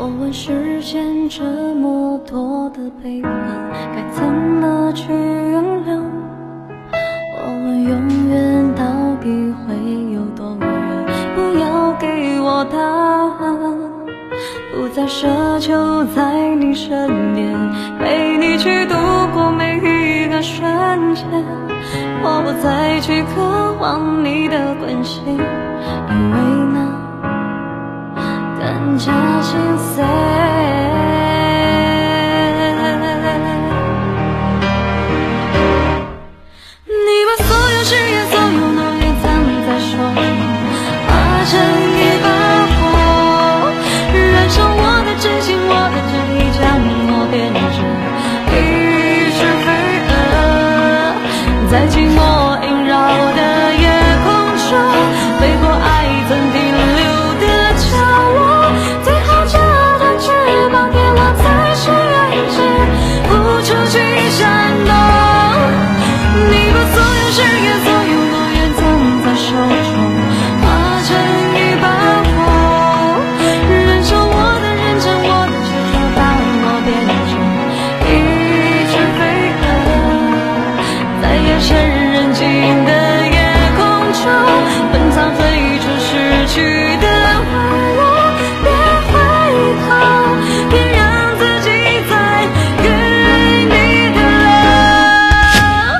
我问世间这么多的背叛，该怎么去原谅？我问永远到底会有多远？不要给我答案，不再奢求在你身边，陪你去度过每一个瞬间。我不再去渴望你的关心，因为那更加心碎。你把所有誓言、所有诺言藏在手中，化成一把火，燃烧我的真心，我的真意，将我变成一只飞蛾，在寂寞萦绕的夜空中，飞过爱曾停留的角落，最后这段翅膀跌落在谁人间，无处去闪躲。你把所有誓言、所有诺言藏在手中，化成一把火，燃烧我的认真，我的执着，把我变成一只飞蛾，在夜深人静的夜空中，奔藏最初失去的温柔。别回头，别让自己再给你的了。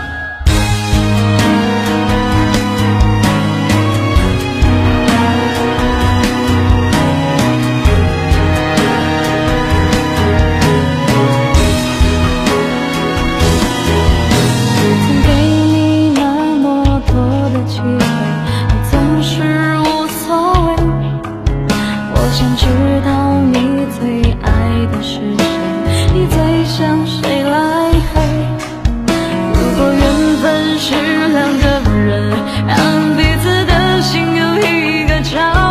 曾给你那么多的机会，你总是无所谓。我想知道你最爱的是谁，你最想谁来陪。如果缘分是两个人，让彼此的心有一个角